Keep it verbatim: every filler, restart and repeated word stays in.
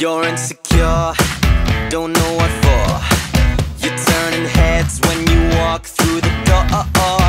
You're insecure, don't know what for. You're turning heads when you walk through the door.